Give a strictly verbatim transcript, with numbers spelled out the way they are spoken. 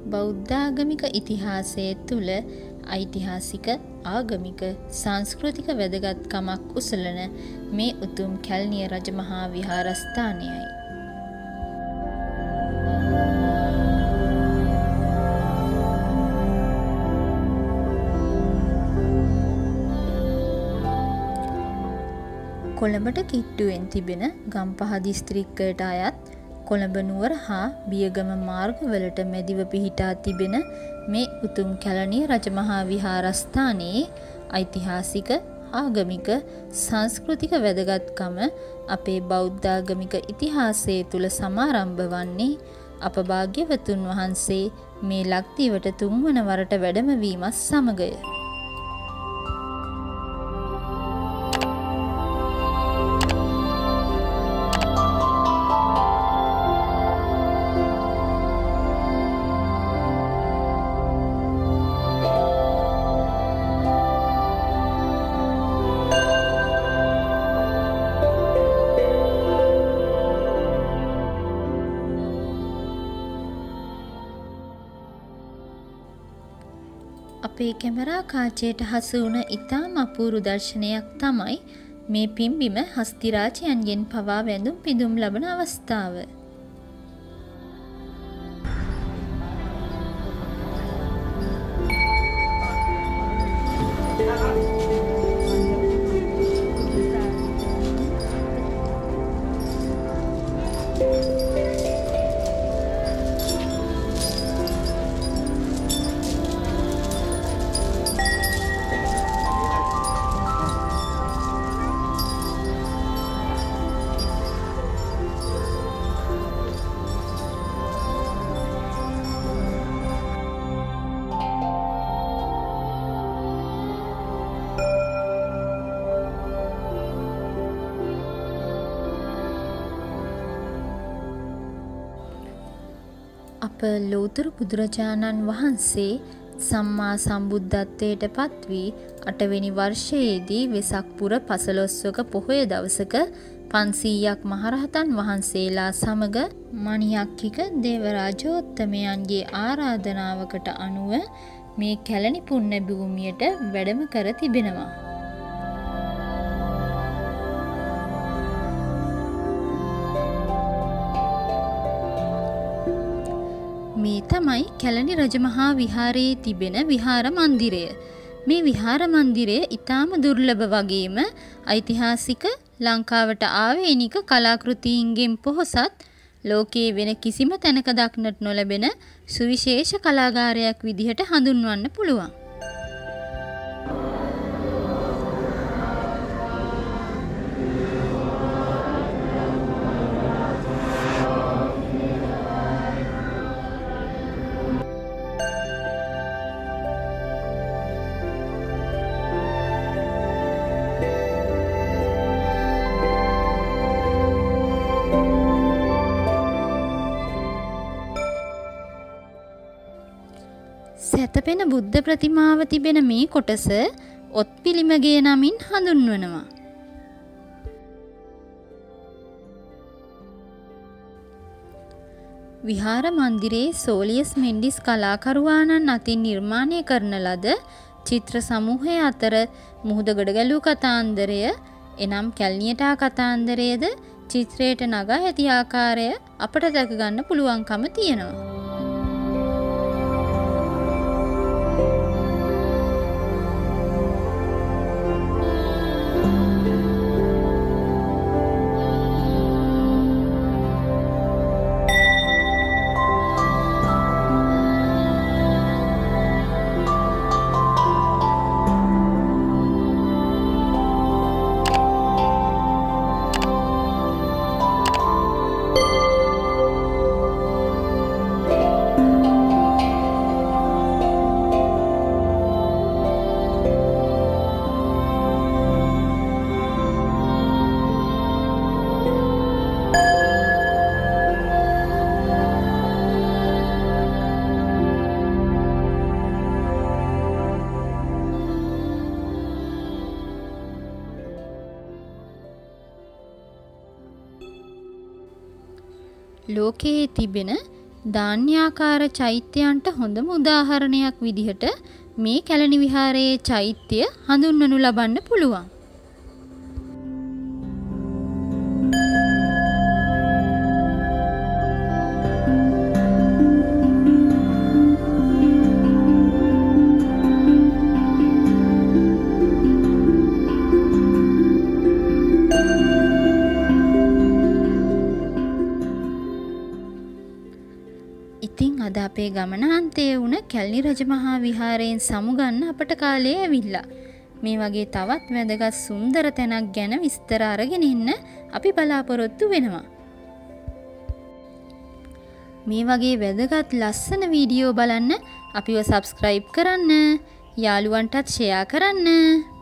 බෞද්ධාගමික ඉතිහාසයේ තුල ඓතිහාසික ආගමික සංස්කෘතික වැදගත්කමක් උසලන මේ උතුම් කැලණිය රජමහා විහාරස්ථානයයි. කොළඹට කිට්ටුවෙන් තිබෙන ගම්පහ දිස්ත්‍රික්කයට අයත් කොළඹ නුවර හා බියගම මාර්ගවලට මැදිව පිහිටා තිබෙන මේ උතුම් කැලණිය රජමහා විහාරස්ථානයේ ඓතිහාසික ආගමික සංස්කෘතික වැදගත්කම අපේ බෞද්ධාගමික ඉතිහාසයේ තුල සමාරම්භ වන්නේ අප භාග්‍යවතුන් වහන්සේ මේ ලක්දිවට තුන්වන වරට වැඩම වීමත් සමගය. අපේ කැමරා කාචයට හසු වුණ ඉතාම අපූරු දර්ශනයක් තමයි මේ පිම්බිම හස්තිරාජයන්ගෙන් පවා වැඳුම් පිදුම් ලබන අවස්ථාව. අප ලෝතර බුදුරජාණන් වහන්සේ සම්මා සම්බුද්ධත්වයට පත් වී අටවෙනි වර්ෂයේදී වෙසක් පුර පසළොස්වක පොහොය දවසක පන්සීයක් මහරහතන් වහන්සේලා සමග මණියක්ඛික දේවරාජෝත්තමයන්ගේ ආරාධනාවකට අනුව මේ කැලණි පුණ්‍ය භූමියට වැඩම කර තිබෙනවා. මේ තමයි කැලණි රජමහා විහාරයේ තිබෙන විහාර මන්දිරය. මේ විහාර මන්දිරය ඊටාම දුර්ලභ වගේම ඓතිහාසික ලංකාවට ආවේනික කලාකෘතීන්ගෙන් පොහොසත් ලෝකයේ වෙන කිසිම තැනක දක්නට නොලැබෙන සුවිශේෂ කලාගාරයක් විදිහට හඳුන්වන්න පුළුවන්. සැතපෙන බුද්ධ ප්‍රතිමාව තිබෙන මේ කොටස ඔත්පිළිමගේ නමින් හඳුන්වනවා. විහාර මන්දිරයේ සෝලියස් මෙන්ඩිස් කලාකරුවාණන් අතින් නිර්මාණය කරන ලද චිත්‍ර සමූහය අතර මුහුදගොඩ ගැලූ කතාන්දරය එනම් කැලණියට කතාන්දරයේද චිත්‍රයට නගා ඇති ආකාරය අපට දැක ගන්න පුළුවන්කම තියෙනවා. ලෝකයේ තිබෙන ධාන්‍යාකාර චෛත්‍යයන්ට හොඳම උදාහරණයක් විදිහට මේ කැලණි විහාරයේ චෛත්‍ය හඳුන්වනු ලබන්න පුළුවන්. ඉතින් අද අපේ ගමනාන්තයේ වුණ කැලණි රජමහා විහාරයෙන් සමුගන්න අපට කාලය ඇවිල්ලා. මේ වගේ තවත් වැදගත් සුන්දර තැනක් ගැන විස්තර අරගෙන ඉන්න අපි බලාපොරොත්තු වෙනවා. මේ වගේ වැදගත් ලස්සන වීඩියෝ බලන්න අපිව සබ්ස්ක්‍රයිබ් කරන්න, යාළුවන්ටත් ෂෙයා කරන්න.